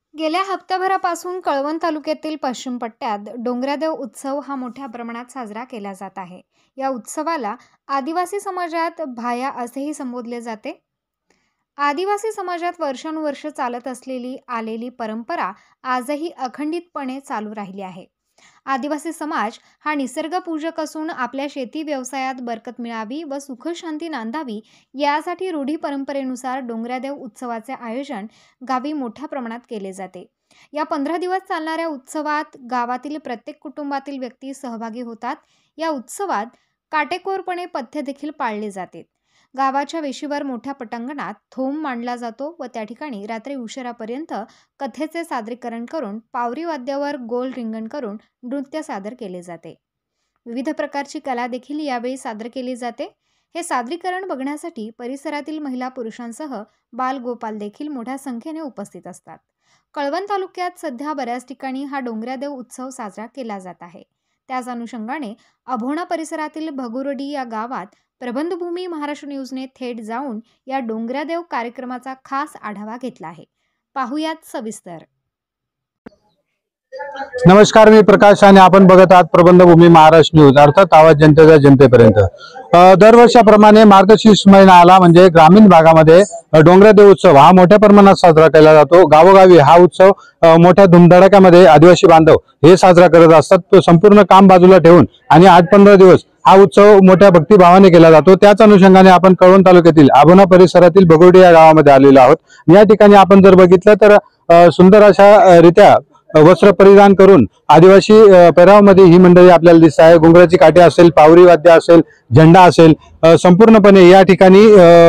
गेल्या हप्ताभरापासून कळवण तालुक्यातील पश्चिम पट्ट्यात डोंगरादेव उत्सव हा मोठ्या प्रमाणात साजरा केला जात आहे। या उत्सवाला आदिवासी समाजात भाया असेही संबोधले जाते। आदिवासी समाजात वर्षानुवर्ष चालत आलेली परंपरा आजही अखंडितपणे चालू राहिली आहे। आदिवासी समाज हा निसर्गपूजक असून आपल्या शेती व्यवसायात बरकत मिळावी व सुखशांती नांदावी यासाठी रूढी परंपरेनुसार डोंगरादेव उत्सवाचे आयोजन गावी मोठ्या प्रमाणात केले जाते। या 15 दिवस चालणाऱ्या उत्सवात गावातील प्रत्येक कुटुंबातील व्यक्ती सहभागी होतात। या उत्सवात काटेकोरपणे पथ्य देखील पाळले जाते। गावाच्या वेशीवर मोठ्या पटांगणात थोम मांडला जातो व त्या ठिकाणी रात्री उशिरापर्यंत कथेचे सादरीकरण करून पावरी वाद्यावर गोल रिंगण करून नृत्य सादर केले जाते। विविध प्रकारची कला देखील यावेळी सादर केली जाते। हे सादरीकरण बघण्यासाठी परिसरातील महिला पुरुषांसह बालगोपाल देखील मोठ्या संख्येने उपस्थित असतात। कळवण तालुक्यात सध्या बऱ्याच ठिकाणी हा डोंगरादेव उत्सव साजरा केला जात आहे। त्याच अनुषंगाने अभोणा परिसरातील भगुरडी या गावात प्रबंधभूमी महाराष्ट्र न्यूजने थेट जाऊन या डोंगरादेव कार्यक्रमाचा खास आढावा घेतला आहे। पाहुयात सविस्तर। नमस्कार, मी प्रकाश आणि आपण बघत आहात प्रबंधभूमी महाराष्ट्र न्यूज, अर्थात आवाज जनतेचा जनतेपर्यंत। दरवर्षाप्रमाणे मार्गशीर्ष महिना आला म्हणजे ग्रामीण भागामध्ये डोंगरादेव उत्सव हा मोठ्या प्रमाणात साजरा केला जातो। गावोगावी हा उत्सव मोठ्या धुमधडाक्यामध्ये आदिवासी बांधव हे साजरा करत असतात। तो संपूर्ण काम बाजूला ठेवून आणि 8-15 दिवस हा उत्सव मोठ्या भक्तिभावाने केला जातो। त्याच अनुषंगाने आपण कळवण तालुक्यातील अभोणा परिसरातील भगोडी या गावामध्ये आलेलो आहोत। या ठिकाणी आपण जर बघितलं तर सुंदर अशा रीत्या वस्त्र परिधान करून आदिवासी पेहरावमध्ये ही मंडळी आपल्याला दिसत आहे। घुंगराची काठी असेल, पावरी वाद्य असेल, झेंडा असेल, संपूर्णपणे या ठिकाणी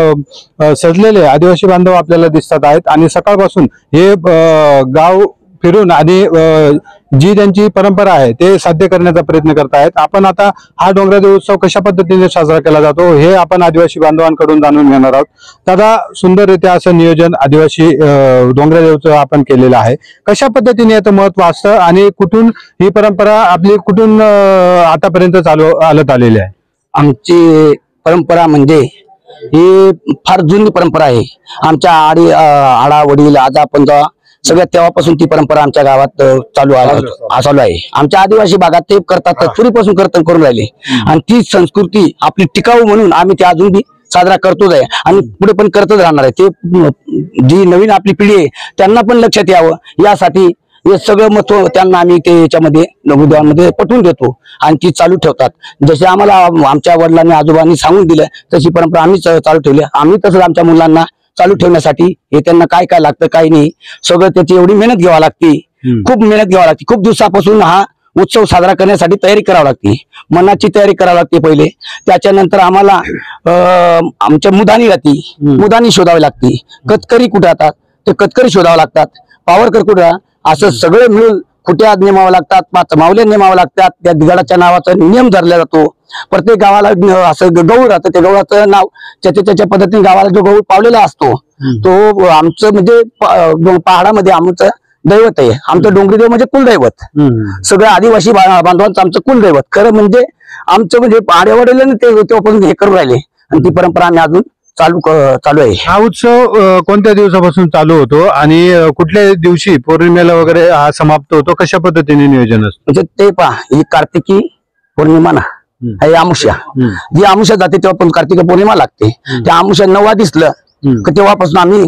सजलेले आदिवासी बांधव आपल्याला दिसत आहेत। आणि सकाळपासून हे गाव फिरून आणि जी त्यांची परंपरा आहे ते साध्य करण्याचा प्रयत्न करत आहेत। आपण आता हा डोंगरादेव उत्सव कशा पद्धतीने साजरा केला जातो हे आपण आदिवासी बांधवांकडून जाणून घेणार आहोत। दादा, सुंदररित्या असं नियोजन आदिवासी डोंगरादेवचं आपण केलेलं आहे। कशा पद्धतीने याचं महत्व असतं आणि कुठून ही परंपरा आपली कुठून आतापर्यंत चालत आलेली आहे? आमची परंपरा म्हणजे ही फार जुनी परंपरा आहे। आमच्या आडा वडील आजा पंजा सगळ्यात तेव्हापासून ती परंपरा आमच्या गावात चालू आहे। आमच्या आदिवासी भागात ते करतात, पूर्वीपासून करून राहिले आणि ती संस्कृती आपली टिकाऊ म्हणून आम्ही ते अजून बी साजरा करतोच आहे आणि पुढे पण करतच राहणार आहे। ते जी नवीन आपली पिढी आहे त्यांना पण लक्षात यावं यासाठी हे सगळं महत्व त्यांना आम्ही ते याच्यामध्ये नवोदयामध्ये पटवून देतो आणि ती चालू ठेवतात। जसे आम्हाला आमच्या वडिलांनी आजोबांनी सांगून दिलं तशी परंपरा आम्ही चालू ठेवली। आम्ही तसंच आमच्या मुलांना चालू ठेवण्यासाठी हे त्यांना काय काय लागतं काय नाही सगळं त्याची एवढी मेहनत घ्यावी लागते, खूप मेहनत घ्यावी लागते। खूप दिवसापासून हा उत्सव साजरा करण्यासाठी तयारी करावी लागते, मनाची तयारी करावी लागते पहिले। त्याच्यानंतर आम्हाला आमच्या मुदानी राहती, मुदानी शोधावी लागते। कतकरी कुठे राहतात ते कतकरी शोधावे लागतात, पावरकर कुठे, असं सगळे मिळून खुट्या नेमावं लागतात, 5 मावले नेमावं लागतात। त्या गडाच्या नावाचा नियम धरला जातो। प्रत्येक गावाला असं गौळ राहतं, त्या गवळाचं नाव त्याच्या पद्धतीने गावाला जो गौळ पावलेला असतो तो आमचं म्हणजे पहाडामध्ये आमचं दैवत आहे। आमचं डोंगरीदेव म्हणजे कुलदैवत, सगळ्या आदिवासी बांधवांचं आमचं कुलदैवत खरं म्हणजे आमचं म्हणजे आडेवडील तेव्हापासून हे करून राहिले आणि ती परंपरा आम्ही अजून चालू आहे। हा उत्सव कोणत्या दिवसापासून चालू होतो आणि कुठल्या दिवशी पौर्णिमेला वगैरे हा समाप्त होतो? कशा पद्धतीने नियोजन असतं? म्हणजे ते पहा, ही कार्तिकी पौर्णिमा ना, हे आमुष्या, जी आमुष्या जाते तेव्हा पण कार्तिक पौर्णिमा लागते। त्या आमुष्या 9 दिसलं तेव्हापासून आम्ही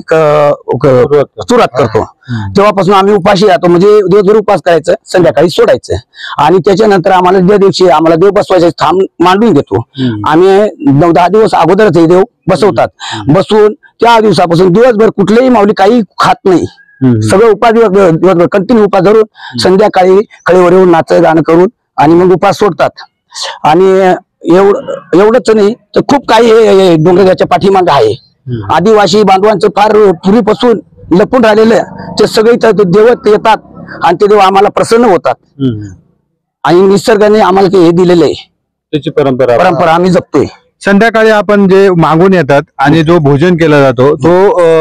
सुरुवात करतो। तेव्हापासून आम्ही उपाशी राहतो, म्हणजे दिवसभर उपास करायचं, संध्याकाळी सोडायचं। आणि त्याच्यानंतर आम्हाला ज्या दिवशी आम्हाला देव बसवायचे थांब मांडून घेतो आम्ही, 9-10 दिवस अगोदरच हे देव बसवतात। बसवून त्या दिवसापासून दिवसभर कुठलेही माऊली काही खात नाही, सगळं उपास दिवसभर कंटिन्यू उपास धरून संध्याकाळी खळीवर येऊन नाच गाणं करून आणि मग उपास सोडतात। आणि एवढंच नाही तर खूप काही डोंगराच्या पाठीमागे आहे। आदिवासी बांधवांचं फार पूर्वीपासून लपून राहिलेलं ते सगळे देवत येतात आणि ते देव आम्हाला प्रसन्न होतात आणि निसर्गाने आम्हाला ते हे दिलेलं आहे, त्याची परंपरा आम्ही जपतोय। संध्याकाळी आपण जे मागून येतात आणि जो भोजन केला जातो तो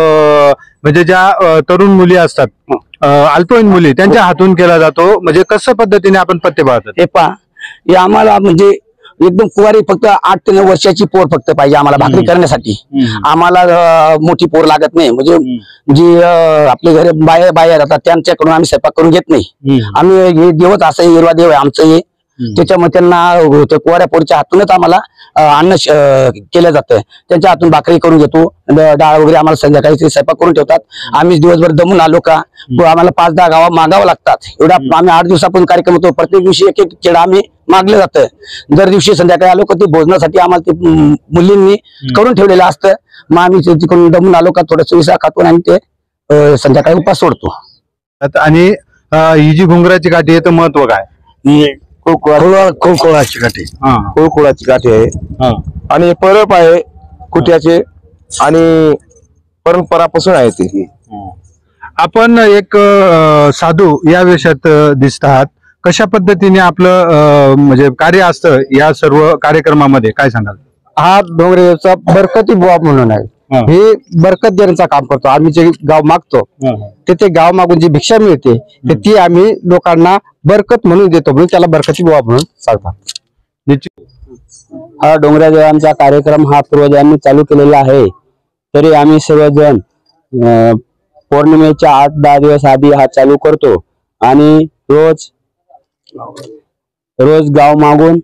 म्हणजे ज्या तरुण मुली असतात, अल्पवयीन मुली, त्यांच्या हातून केला जातो। म्हणजे कसं पद्धतीने आपण पत्ते पाहतात? हे पहा, हे आम्हाला म्हणजे एकदम कुवारी, फक्त 8 ते 9 वर्षाची पोर फक्त पाहिजे आम्हाला भाकरी करण्यासाठी. आम्हाला मोठी पोर लागत नाही. म्हणजे जी आपले घरी बाया राहतात त्यांच्याकडून आम्ही स्वयंपाक करून घेत नाही. आम्ही हे देवच असं हिरवा देव आहे आमचं हे. त्याच्यामुळे त्यांना कुवाऱ्या पोरीच्या हातूनच आम्हाला अन्न केलं जातं. त्यांच्या हातून भाकरी करून घेतो, डाळ वगैरे आम्हाला संध्याकाळी ते स्वयंपाक करून ठेवतात. आम्ही दिवसभर दमून आलो का आम्हाला 5-10 गावा मागावं लागतात. एवढा आम्ही 8 दिवसापासून कार्यक्रम होतो. प्रत्येक दिवशी एक एक खेळ आम्ही मागलं जातं. दर दिवशी संध्याकाळी आलो का ते भोजनासाठी आम्हाला ते मुलींनी करून ठेवलेलं असतं. मग आम्ही तिकडून दमून आलो का थोडं विसा खातून आणि ते संध्याकाळी उपास सोडतो. आणि ही जी घुंगराची काठी आहे तर महत्व काय? कुळकुळाची काठी, कुळकुळाची काठी आहे आणि परब आहे कुट्याचे आणि परंपरापासून आहे ती. आपण एक साधू या वेशात दिसत आहात. कशा पद्धतीने आपलं म्हणजे कार्य असतं या सर्व कार्यक्रमामध्ये, काय सांगाल? हा डोंगरेचा बरकती बुवा म्हणून आहे. हे बरकत देण्याचं काम करतो. आम्ही जे गाव मागतो ते गाव मागून जी भिक्षा मिळते ती आम्ही लोकांना बरकत म्हणून देतो, म्हणून त्याला बरकती बुवा म्हणून सांगतात. हा डोंगऱ्या देवांचा कार्यक्रम हा पूर्वजांनी चालू केलेला आहे. तरी आम्ही सर्वजण पौर्णिमेच्या 8-10 दिवस आधी हा चालू करतो आणि रोज गाव मागून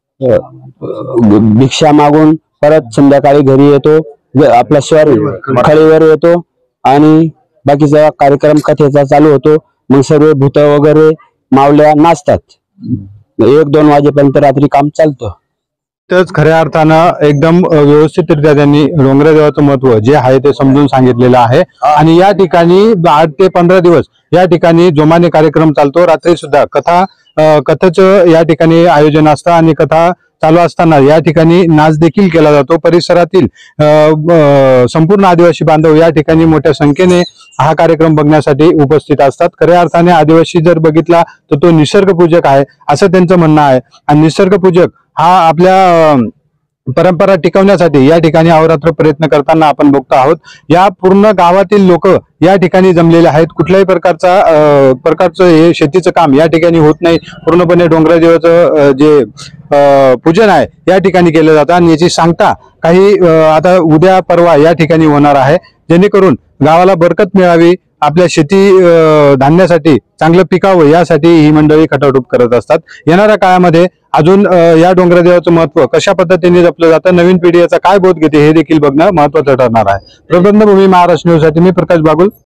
भिक्षा मागून परत संध्याकाळी घरी येतो, आपल्या खळीवर येतो आणि बाकीचा कार्यक्रम कथेचा चालू होतो. मग सर्व भूत वगैरे मावल्या नाचतात. 1-2 वाजेपर्यंत रात्री काम चालतं. तरच खऱ्या अर्थानं एकदम व्यवस्थितरित्या त्यांनी डोंगऱ्या देवाचं महत्व जे आहे ते समजून सांगितलेलं आहे. आणि या ठिकाणी 8 ते 15 दिवस या ठिकाणी जोमाने कार्यक्रम चालतो. रात्री सुद्धा कथेचं या ठिकाणी आयोजन असतं आणि कथा चालू असताना या ठिकाणी नाच देखील केला जातो. परिसरातील संपूर्ण आदिवासी बांधव या ठिकाणी मोठ्या संख्येने हा कार्यक्रम बघण्यासाठी उपस्थित असतात. खऱ्या अर्थाने आदिवासी जर बघितला तर तो निसर्गपूजक आहे असं त्यांचं म्हणणं आहे. आणि निसर्गपूजक हा आपल्या परंपरा टिकवण्यासाठी या ठिकाणी अहोरात्र प्रयत्न करताना आपण बघतो आहोत. या पूर्ण गावातील लोक या ठिकाणी जमलेले आहेत. कुठल्याही प्रकारचं हे शेतीचं काम या ठिकाणी होत नाही. पूर्णपणे डोंगरा देवाचं जे पूजन आहे या ठिकाणी केलं जातं आणि याची सांगता काही आता उद्या परवा या ठिकाणी होणार आहे, जेणेकरून गावाला बरकत मिळावी, आपल्या शेती धान्यासाठी चांगलं पिकावं यासाठी ही मंडळी खटाटोप करत असतात. येणाऱ्या काळामध्ये अजून या डोंगरा देवाचं महत्व कशा पद्धतीने जपलं जातं, नवीन पिढी याचा काय बोध घेते हे देखील बघणं महत्वाचं ठरणार आहे. प्रबंधभूमी महाराष्ट्र न्यूज साठी मी प्रकाश बागुल.